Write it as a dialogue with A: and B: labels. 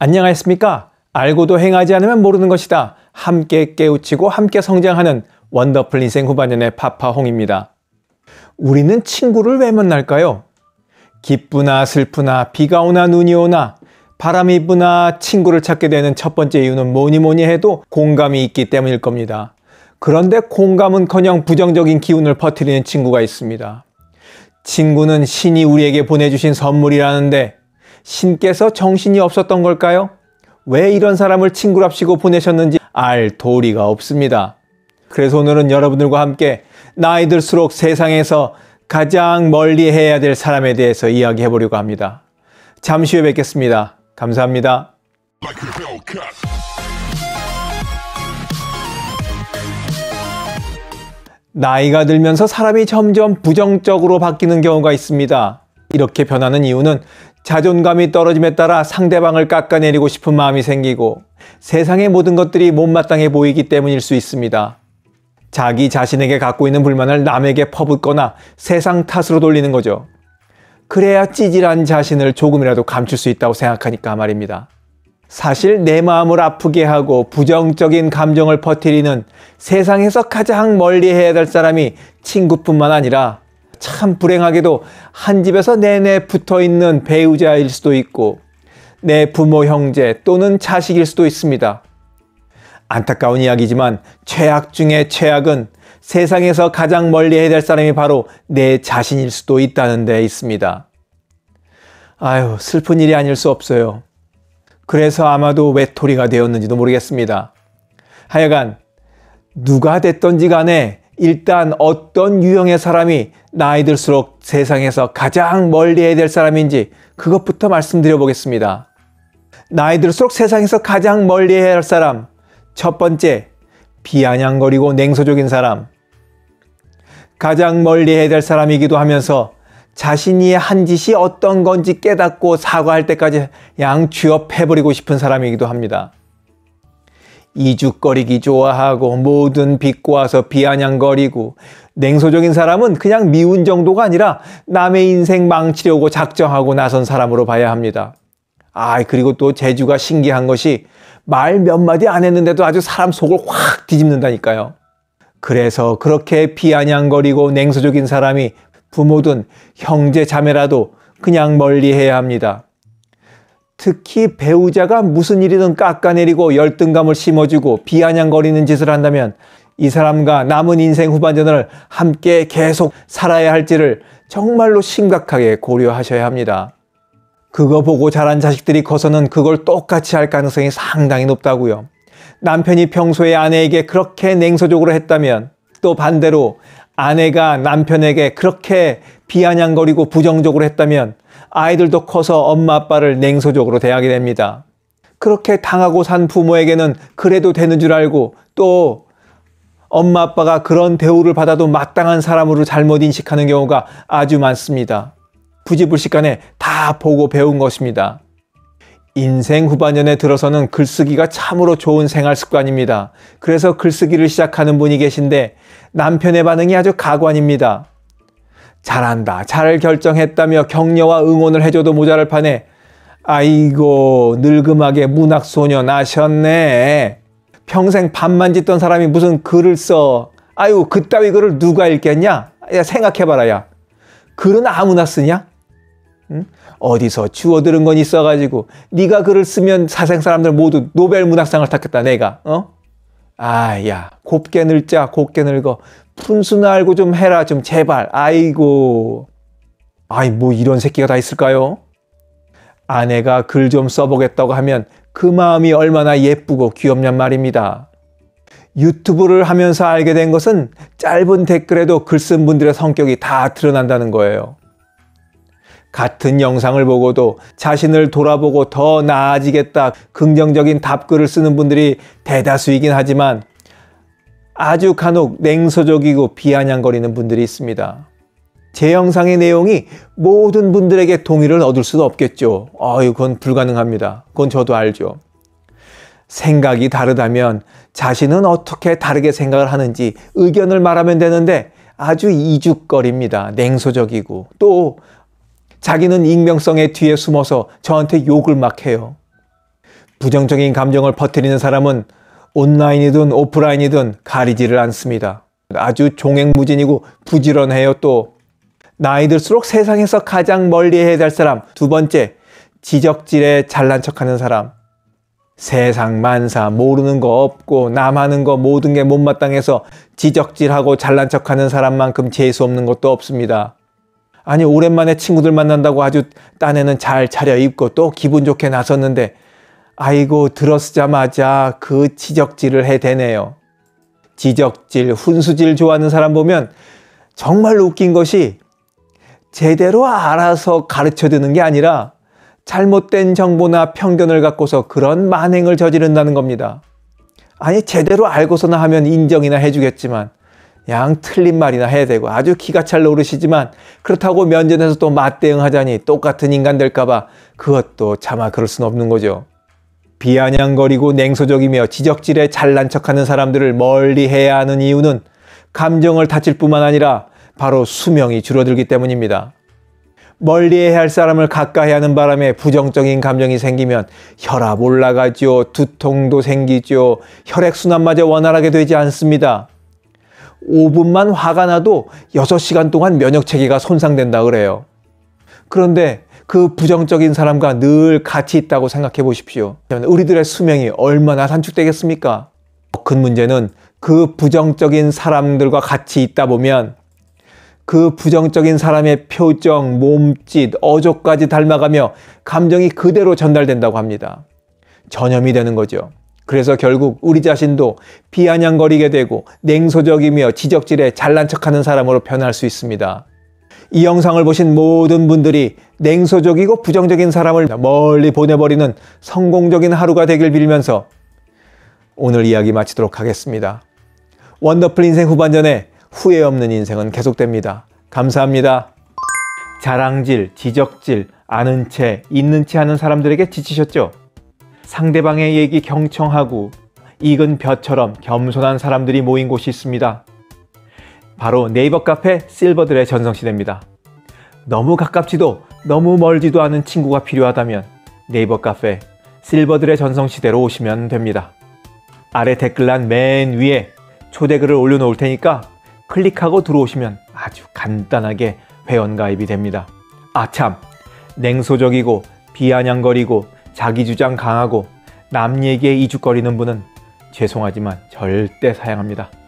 A: 안녕하십니까? 알고도 행하지 않으면 모르는 것이다. 함께 깨우치고 함께 성장하는 원더풀 인생 후반년의 파파홍입니다. 우리는 친구를 왜 만날까요? 기쁘나 슬프나 비가 오나 눈이 오나 바람이 부나 친구를 찾게 되는 첫 번째 이유는 뭐니 해도 공감이 있기 때문일 겁니다. 그런데 공감은커녕 부정적인 기운을 퍼뜨리는 친구가 있습니다. 친구는 신이 우리에게 보내주신 선물이라는데 신께서 정신이 없었던 걸까요? 왜 이런 사람을 친구랍시고 보내셨는지 알 도리가 없습니다. 그래서 오늘은 여러분들과 함께 나이 들수록 세상에서 가장 멀리 해야 될 사람에 대해서 이야기해 보려고 합니다. 잠시 후에 뵙겠습니다. 감사합니다. 나이가 들면서 사람이 점점 부정적으로 바뀌는 경우가 있습니다. 이렇게 변하는 이유는 자존감이 떨어짐에 따라 상대방을 깎아내리고 싶은 마음이 생기고 세상의 모든 것들이 못마땅해 보이기 때문일 수 있습니다. 자기 자신에게 갖고 있는 불만을 남에게 퍼붓거나 세상 탓으로 돌리는 거죠. 그래야 찌질한 자신을 조금이라도 감출 수 있다고 생각하니까 말입니다. 사실 내 마음을 아프게 하고 부정적인 감정을 퍼뜨리는 세상에서 가장 멀리 해야 될 사람이 친구뿐만 아니라 참 불행하게도 한 집에서 내내 붙어있는 배우자일 수도 있고 내 부모 형제 또는 자식일 수도 있습니다. 안타까운 이야기지만 최악 중에 최악은 세상에서 가장 멀리 해야 될 사람이 바로 내 자신일 수도 있다는 데 있습니다. 아유, 슬픈 일이 아닐 수 없어요. 그래서 아마도 외톨이가 되었는지도 모르겠습니다. 하여간 누가 됐던지 간에 일단 어떤 유형의 사람이 나이 들수록 세상에서 가장 멀리 해야 될 사람인지 그것부터 말씀드려 보겠습니다. 나이 들수록 세상에서 가장 멀리 해야 할 사람, 첫 번째, 비아냥거리고 냉소적인 사람. 가장 멀리 해야 될 사람이기도 하면서 자신이 한 짓이 어떤 건지 깨닫고 사과할 때까지 그냥 취업해버리고 싶은 사람이기도 합니다. 이죽거리기 좋아하고 모든 비꼬아서 비아냥거리고 냉소적인 사람은 그냥 미운 정도가 아니라 남의 인생 망치려고 작정하고 나선 사람으로 봐야 합니다. 그리고 또 재주가 신기한 것이 말 몇 마디 안 했는데도 아주 사람 속을 확 뒤집는다니까요. 그래서 그렇게 비아냥거리고 냉소적인 사람이 부모든 형제 자매라도 그냥 멀리 해야 합니다. 특히 배우자가 무슨 일이든 깎아내리고 열등감을 심어주고 비아냥거리는 짓을 한다면 이 사람과 남은 인생 후반전을 함께 계속 살아야 할지를 정말로 심각하게 고려하셔야 합니다. 그거 보고 자란 자식들이 커서는 그걸 똑같이 할 가능성이 상당히 높다고요. 남편이 평소에 아내에게 그렇게 냉소적으로 했다면 또 반대로 아내가 남편에게 그렇게 비아냥거리고 부정적으로 했다면 아이들도 커서 엄마 아빠를 냉소적으로 대하게 됩니다. 그렇게 당하고 산 부모에게는 그래도 되는 줄 알고 또 엄마 아빠가 그런 대우를 받아도 마땅한 사람으로 잘못 인식하는 경우가 아주 많습니다. 부지불식간에 다 보고 배운 것입니다. 인생 후반년에 들어서는 글쓰기가 참으로 좋은 생활 습관입니다. 그래서 글쓰기를 시작하는 분이 계신데 남편의 반응이 아주 가관입니다. 잘한다, 잘 결정했다며 격려와 응원을 해줘도 모자랄 판에 아이고 늙음하게 문학소녀 나셨네. 평생 밥만 짓던 사람이 무슨 글을 써. 아유 그따위 글을 누가 읽겠냐? 야 생각해봐라 야. 글은 아무나 쓰냐? 응? 어디서 주워들은 건 있어가지고 네가 글을 쓰면 사생 사람들 모두 노벨 문학상을 탔겠다 내가. 야 곱게 늙자 곱게 늙어. 푼수나 알고 좀 해라 좀 제발. 아이고. 뭐 이런 새끼가 다 있을까요? 아내가 글 좀 써보겠다고 하면 그 마음이 얼마나 예쁘고 귀엽냔 말입니다. 유튜브를 하면서 알게 된 것은 짧은 댓글에도 글 쓴 분들의 성격이 다 드러난다는 거예요. 같은 영상을 보고도 자신을 돌아보고 더 나아지겠다 긍정적인 답글을 쓰는 분들이 대다수이긴 하지만 아주 간혹 냉소적이고 비아냥거리는 분들이 있습니다. 제 영상의 내용이 모든 분들에게 동의를 얻을 수도 없겠죠. 그건 불가능합니다. 그건 저도 알죠. 생각이 다르다면 자신은 어떻게 다르게 생각을 하는지 의견을 말하면 되는데 아주 이죽거립니다. 냉소적이고 또 자기는 익명성의 뒤에 숨어서 저한테 욕을 막 해요. 부정적인 감정을 퍼뜨리는 사람은 온라인이든 오프라인이든 가리지를 않습니다. 아주 종횡무진이고 부지런해요. 또 나이 들수록 세상에서 가장 멀리해야 될 사람, 두 번째, 지적질에 잘난 척하는 사람. 세상 만사 모르는 거 없고 남 하는 거 모든 게 못마땅해서 지적질하고 잘난 척하는 사람만큼 재수 없는 것도 없습니다. 아니 오랜만에 친구들 만난다고 아주 딴에는 잘 차려입고 또 기분 좋게 나섰는데 아이고 들어서자마자 그 지적질을 해대네요. 지적질, 훈수질 좋아하는 사람 보면 정말 웃긴 것이 제대로 알아서 가르쳐 드는 게 아니라 잘못된 정보나 편견을 갖고서 그런 만행을 저지른다는 겁니다. 아니 제대로 알고서나 하면 인정이나 해주겠지만 양 틀린 말이나 해야 되고 아주 기가 찰 노릇이지만 그렇다고 면전에서 또 맞대응하자니 똑같은 인간 될까봐 그것도 차마 그럴 수는 없는 거죠. 비아냥거리고 냉소적이며 지적질에 잘난 척하는 사람들을 멀리 해야 하는 이유는 감정을 다칠 뿐만 아니라 바로 수명이 줄어들기 때문입니다. 멀리해야 할 사람을 가까이 하는 바람에 부정적인 감정이 생기면 혈압 올라가죠. 두통도 생기죠. 혈액순환마저 원활하게 되지 않습니다. 5분만 화가 나도 6시간 동안 면역체계가 손상된다 그래요. 그런데 그 부정적인 사람과 늘 같이 있다고 생각해 보십시오. 우리들의 수명이 얼마나 단축되겠습니까? 큰 문제는 그 부정적인 사람들과 같이 있다 보면 그 부정적인 사람의 표정, 몸짓, 어조까지 닮아가며 감정이 그대로 전달된다고 합니다. 전염이 되는 거죠. 그래서 결국 우리 자신도 비아냥거리게 되고 냉소적이며 지적질에 잘난 척하는 사람으로 변할 수 있습니다. 이 영상을 보신 모든 분들이 냉소적이고 부정적인 사람을 멀리 보내버리는 성공적인 하루가 되길 빌면서 오늘 이야기 마치도록 하겠습니다. 원더풀 인생 후반전에 후회 없는 인생은 계속됩니다. 감사합니다. 자랑질, 지적질, 아는 채, 있는 채 하는 사람들에게 지치셨죠? 상대방의 얘기 경청하고 익은 벼처럼 겸손한 사람들이 모인 곳이 있습니다. 바로 네이버 카페 실버들의 전성시대입니다. 너무 가깝지도 너무 멀지도 않은 친구가 필요하다면 네이버 카페 실버들의 전성시대로 오시면 됩니다. 아래 댓글란 맨 위에 초대글을 올려놓을 테니까 클릭하고 들어오시면 아주 간단하게 회원가입이 됩니다. 아참, 냉소적이고 비아냥거리고 자기주장 강하고 남 얘기에 이죽거리는 분은 죄송하지만 절대 사양합니다.